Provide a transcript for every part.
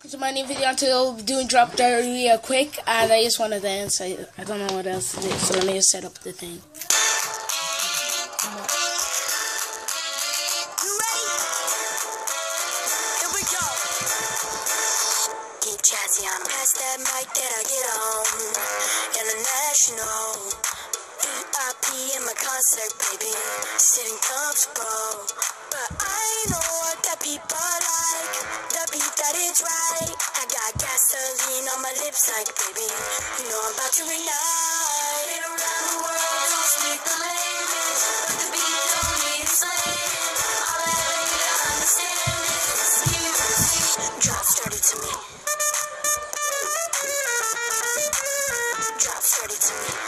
welcome to my new video. Until doing drop dirty real quick, and I just want to dance. I don't know what else to do, so let me just set up the thing. You ready? Here we go. Keep jazzy on. Pass that mic that I get on. International. VIP in my concert, baby. Sitting comfortable. But I know what the people like. The beat that is right. I got gasoline on my lips like, baby, you know I'm about to ignite. Get around the world, don't speak the language. But the beat don't need a slang. All I ever need to understand is music. Drops dirty to me. Drops dirty to me.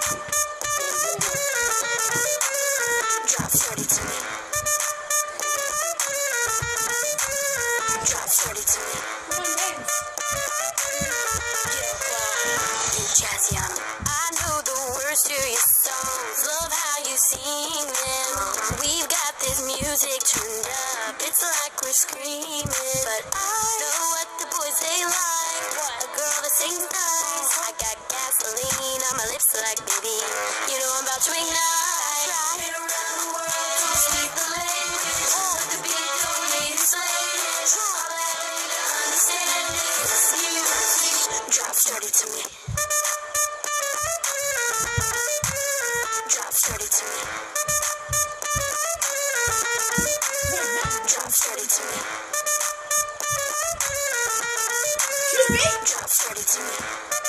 Drops dirty to me. Drops dirty to me. Jazzy on me. I know the words to your songs. Love how you sing them. We've got this music turned up. It's like we're screaming. But I know what the boys they like. A girl that sings nice. I got gasoline on my lips like, baby, you know I'm about to ignite. Get around the world, don't speak the language. But the beat don't need a slang. All I ever need to understand is music. Drops dirty to me. Drops dirty to me. Drops dirty to me. Drops dirty to me.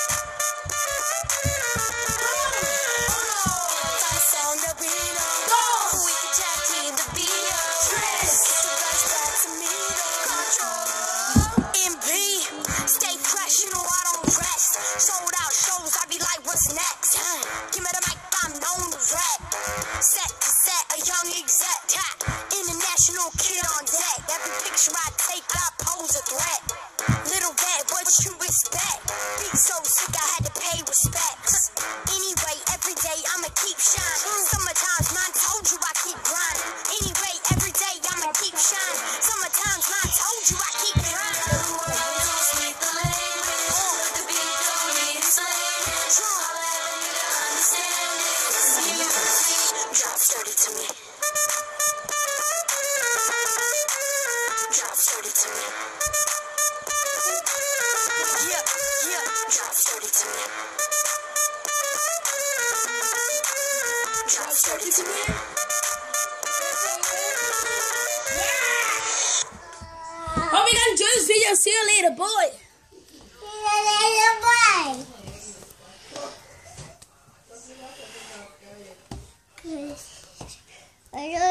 Lights on the Reno. We can tag team the beat. Get the rush back to me. Control. MB, stay fresh, you know I don't rest. Sold out shows, I be like, what's next? Give me the mic, I'm known to rap. Set to set, a young exec. International kid on deck. Every picture I take, I pose a threat. Little bad, what you expect? Beat so sick, I had to pay respects. Anyway, every day I'ma keep shining. Summertimes, mine told you I keep grinding. Anyway, every day I'ma keep shining. Summertimes, mine told you I keep grinding. Don't speak the language, but the beat don't need a slang. All I ever need to understand is music. Drops dirty to me. Drops dirty to me. Yeah, yeah. Drops dirty to me. Drops dirty to me. Hope you guys enjoyed this video. See you later, boy. I